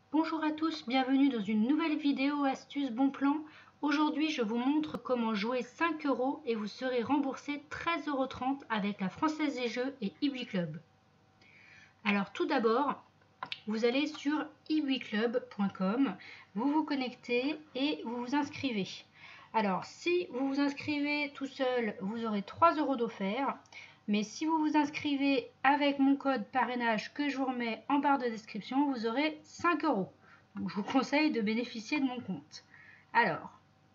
Bonjour à tous, bienvenue dans une nouvelle vidéo astuce bon plan. Aujourd'hui, je vous montre comment jouer 5 € et vous serez remboursé 13,30 € avec la Française des Jeux et eWeClub. Alors tout d'abord, vous allez sur eWeClub.com, vous vous connectez et vous vous inscrivez. Alors si vous vous inscrivez tout seul, vous aurez 3 € d'offert. Mais si vous vous inscrivez avec mon code parrainage que je vous remets en barre de description, vous aurez 5 €. Donc je vous conseille de bénéficier de mon compte. Alors,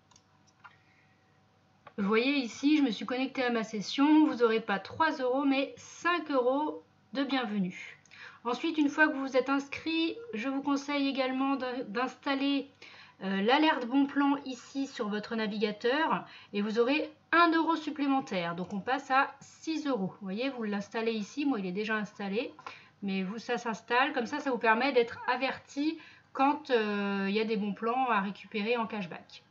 vous voyez ici, je me suis connectée à ma session. Vous n'aurez pas 3 € mais 5 € de bienvenue. Ensuite, une fois que vous vous êtes inscrit, je vous conseille également d'installer l'alerte bon plan ici sur votre navigateur et vous aurez 1 € supplémentaire. Donc on passe à 6 €. Vous voyez, vous l'installez ici. Moi, il est déjà installé. Mais vous, ça s'installe. Comme ça vous permet d'être averti quand il y a des bons plans à récupérer en cashback.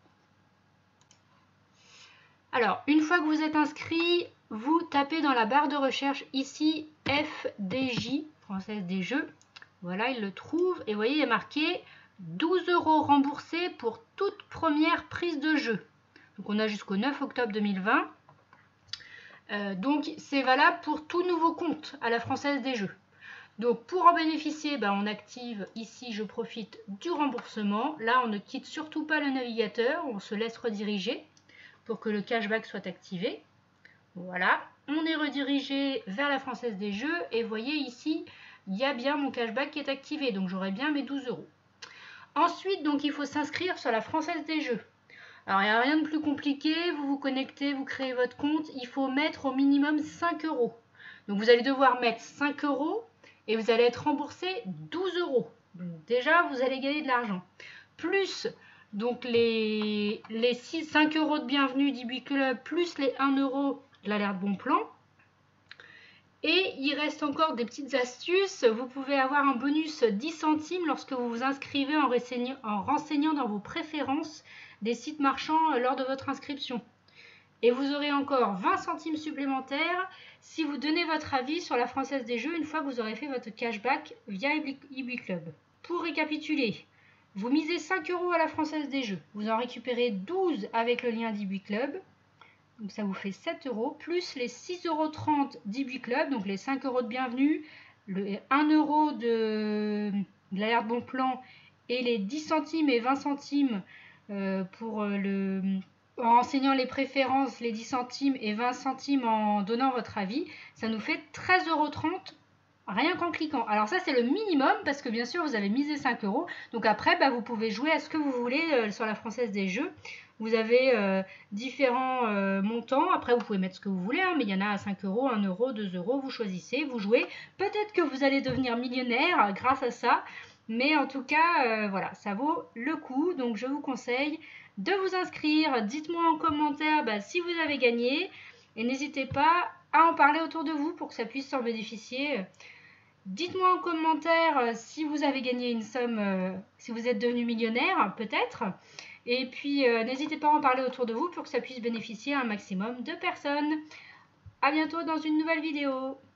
Alors, une fois que vous êtes inscrit, vous tapez dans la barre de recherche ici FDJ, Française des Jeux. Voilà, il le trouve. Et vous voyez, il est marqué 12 € remboursés pour toute première prise de jeu. Donc on a jusqu'au 9 octobre 2020. Donc c'est valable pour tout nouveau compte à la Française des Jeux. Donc pour en bénéficier, on active ici, je profite du remboursement. Là, on ne quitte surtout pas le navigateur, on se laisse rediriger pour que le cashback soit activé. Voilà, on est redirigé vers la Française des Jeux et vous voyez ici, il y a bien mon cashback qui est activé, donc j'aurai bien mes 12 €. Ensuite, donc il faut s'inscrire sur la Française des Jeux. Alors, il n'y a rien de plus compliqué, vous vous connectez, vous créez votre compte, il faut mettre au minimum 5 €. Donc vous allez devoir mettre 5 € et vous allez être remboursé 12 €. Donc déjà, vous allez gagner de l'argent. Plus donc les 5 € de bienvenue d'eWeClub, plus les 1 € de l'alerte bon plan. Et il reste encore des petites astuces. Vous pouvez avoir un bonus 10 centimes lorsque vous vous inscrivez en renseignant dans vos préférences des sites marchands lors de votre inscription. Et vous aurez encore 20 centimes supplémentaires si vous donnez votre avis sur la Française des Jeux une fois que vous aurez fait votre cashback via eWeClub. Pour récapituler, vous misez 5 € à la Française des Jeux. Vous en récupérez 12 avec le lien d'eWeClub. Donc ça vous fait 7 €, plus les 6,30 € d'eWeClub, donc les 5 € de bienvenue, le 1 € de l'alerte bon plan et les 10 centimes et 20 centimes en renseignant les préférences, les 10 centimes et 20 centimes en donnant votre avis, ça nous fait 13,30 € rien qu'en cliquant. Alors ça c'est le minimum parce que bien sûr vous avez misé 5 €. Donc après vous pouvez jouer à ce que vous voulez sur la Française des Jeux. Vous avez différents montants. Après vous pouvez mettre ce que vous voulez, mais il y en a à 5 €, 1 €, 2 €. Vous choisissez, vous jouez. Peut-être que vous allez devenir millionnaire grâce à ça. Mais en tout cas, voilà, ça vaut le coup. Donc je vous conseille de vous inscrire. Dites-moi en commentaire si vous avez gagné. Et n'hésitez pas à en parler autour de vous pour que ça puisse en bénéficier. Dites-moi en commentaire si vous avez gagné une somme, si vous êtes devenu millionnaire, peut-être. Et puis, n'hésitez pas à en parler autour de vous pour que ça puisse bénéficier à un maximum de personnes. À bientôt dans une nouvelle vidéo.